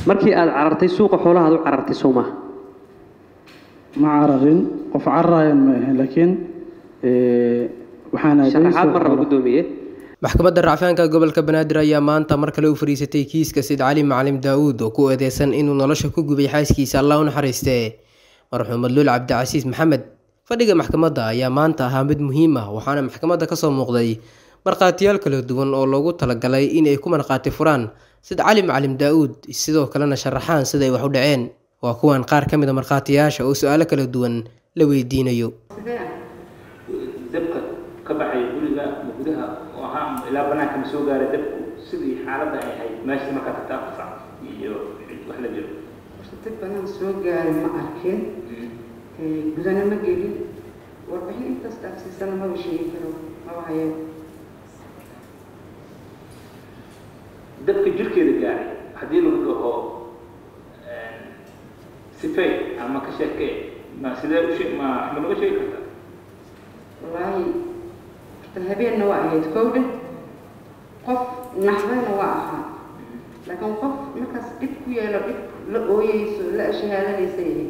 markii aad carartay suuqa xoolaha aad u carartay Soomaa ma cararin qof cararayan ma ahayn laakiin waxaan sharaxaad mar raba gudoomiye maxkamadda racfaanka gobolka Banaadir ayaa maanta mar kale u fariisatay kiiska Said Cali Macalin Daawud oo ku eedeysan inuu nolosha ku gubay xaaskiisa Allah u naxariistay marxuum Madluul Cabdicasiis Maxamed fadhiga maxkamadda ayaa maanta ahaa mid muhiim ah waxaana maxkamadda ka soo muuqday marqaatiyaal kala duwan oo loogu talagalay in ay ku marqaati furaan Said Cali Macalin Daawud sidoo kalena sharaxaan sida ay wax u dhaceen waa kuwan qaar ka mid ah marqaatiyaasha oo su'aalo kala duwan la weydiinayo dabka ka baxay guriga gudaha waxaan ilaa banaanka ma soo gaaray dabku sidii xaaladda ay ahayd meesha marka ka taabsan iyo wax la jiro dab banaan soo gaaray ma arkin gudana ma gelin warbixin intaas taabsiisan ma sheegi karo ma wahayo dabka jirkeeda gaaray haddii lagu dhaho sifay ama ka sheekee ma sidee u sheeg ma naga sheegi kartaa wallaahi habeenna waa ahayd kowdhe qof naxdayna waa ahaa laakiin qof markaas dhib ku yeelo dhib la ooyeyso la shahaadanaysa ahayd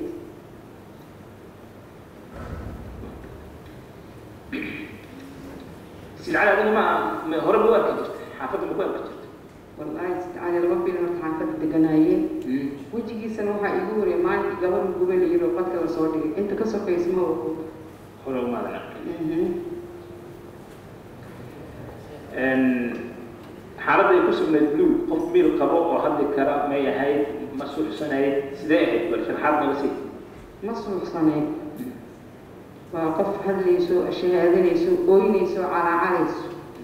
silcada adina ma hore ma arki jirtay xaafadda ma ku arki jirtay wallaahi silcada laba bil horta xaafadda deganaayeen wejigiisana waxaa igu wariyay maalinkii gabadha gubay la yidhi qadka la soo dhigay inta ka sokaysa ma ogo hore umaadan arkin xaaladda ay ku sugnayd blue qof miil qabo oo hadli kara may ahayd ma suuxsanayd sidee ahayd bal sharaxaad naga sii ma suuxsanayd waa qof hadlayso shahaadanayso ooynayso calaacalayso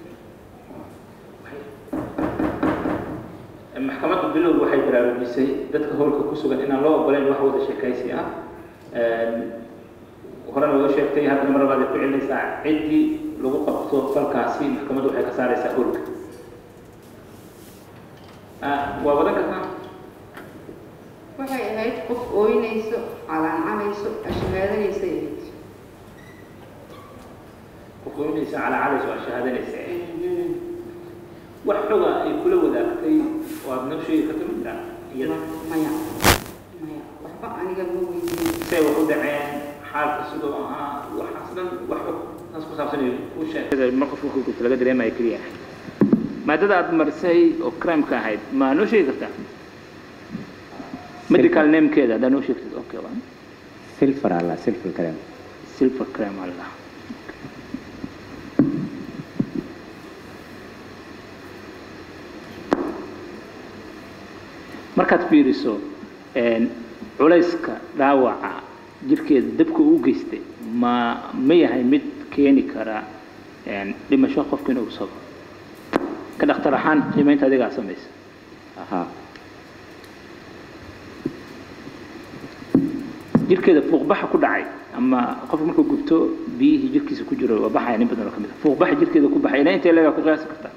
maxkamadda bilowg waxay baraarujisay dadka howlka ku sugan inaan loo ogoleyn wax wada sheekaysi ah horena loo sheegtay haddana mar labaad ay ku celinaysaa ciddii lagu qabto falkaasi maxkamaddu waxay ka saaraysaa howlka waa wadan kartaa waxay ahayd qof ooynayso calaacalayso shahaadanaysa ahayd qof ooynayso calaacalayso shahaadanaysa wax xoga ay kula wadaagtay oo aad noo sheegi karta ma jiraan iyada maya waxba aniga ma weydiin say wax u dhaceen xaalka sidoo ahaa waxaas dhan wax taas ku saabsan ku sheegay mar qofku ku laga dareemayo kaliya maadada aad marsay oo crime-ka ahayd ma noo sheegi kartaa medical name-keeda haddaa noo sheegtid okay waa silver crime alla markaad fiiriso culayska dhaawaca jirkeeda dabka uu geystay ma yahay mid keeni kara dhimasho qofka inuu soo ka dhakhtar ahaan qiimeynta adigaa samaysa jirkeeda fuuqbaxa ku dhacay ama qofka markuu gubto biyihii jirkiisa ku jiro waa baxaya nin badan oo ka mid ah fuuqbaxa jirkeeda ku baxay ilaa intee leegaa ku qiyaasi kartaa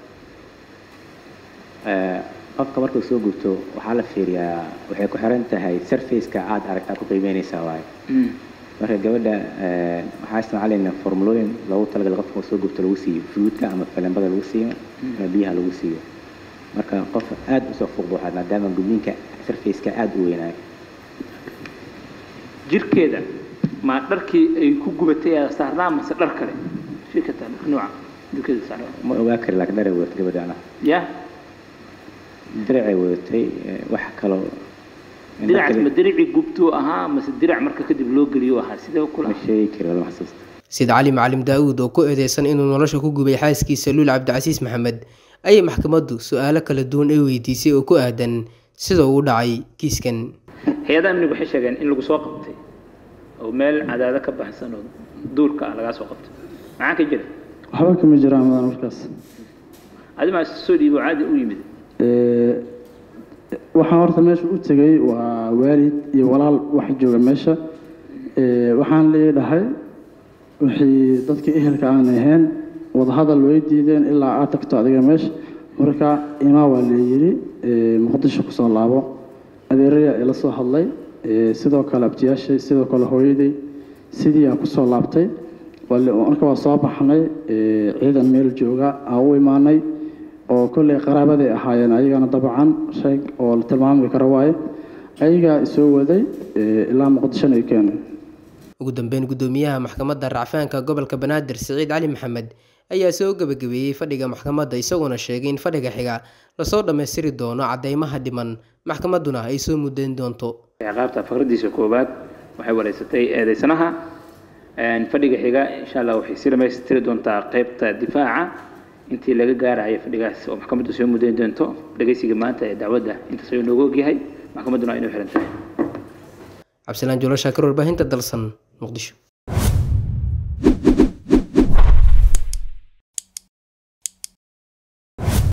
qofka markuu soo gubto waxaa la fiiriyaa waxay ku xiran tahay surface-ka aad aragtaa ku qiimeynaysaa waaye marka gabadha waxaa isticmaalaynaa formulooyin loogu talagalay qofka soo gubto lagu siiyo fluidka ama falembada lagu siiyo ama biyaha lagu siiyo marka qof aad u soo fuuqbuuxa maadaama gubniinka surface-ka aad u weynaayo jirkeeda ma dharkii ay ku gubatay saarnaa mase dhar kale shirkata nooca jirkeeda saarnaa ma ogaa kari laakiin dhar ay wadatay gabadha ana diracay wadatay wax kaloo dirac ma diracii gubtuu ahaa mase dirac marka kadib loo geliyo ahaa sidee kula sheegi karo lama xasuusto Said Cali Macalin Daawud oo ku eedeysan inuu nolosha ku gubay xaaskiisa Luul Cabdicasiis Maxamed ayay maxkamaddu su'aalo kala duwan ay weydiisay oo ku aadan sida uu dhacay kiiskan hay'adaha amnigu waxay sheegeen in lagu soo qabtay oo meel cadaada ka baxsan oo duurka laga soo qabtay maxaa ka jira waxba kama jiraan markaas adima soo dhiibo caadi u yimid waxaan horta meesha u tagay waa waalid iyo walaal wax jooga meesha waxaan leeyahay wixii dadka ehelka aan ahayn wada hadal way diideen ilaa aad tagto adiga meesha marka imaa waa leeyiri muqdisho ku soo laabo adeeraya ila soo hadlay sidoo kale abtiyaashay sidoo kale hooyaday sidii aan ku soo laabtay marka waa soo baxnay ciidan meel jooga aan u imaanay oo kolley qaraabaday ahaayeen ayagana dabcan shay oo la tilmaami karo waaye ayagaa isoo waday ilaa muqdishona ay keeneen ugu dambeyn gudoomiyaha maxkamadda racfaanka gobolka banaadir Siciid Cali Maxamed ayaa soo gabagabeeyay fadhiga maxkamadda isagoo sheegay in fadhiga xiga la soo dhameystiri doono cadeymaha dhiman maxkamadduna ay soo mudayn doonto ciqaabta faqradiisa koobaad waxay wareysatay eedeysanaha fadhiga xiga insha Allah waxay si dhameystiri doontaa qaybta difaaca intii laga gaarayo fadhigaas oo maxkamaddu soo mudayn doonto dhageysiga maanta ee dacwadda inta soo noogu ogyahay maxkamadduna inuu xiran tahay Cabdisalaan Jolo Shaakir warbaahinta dalsan Muqdisho.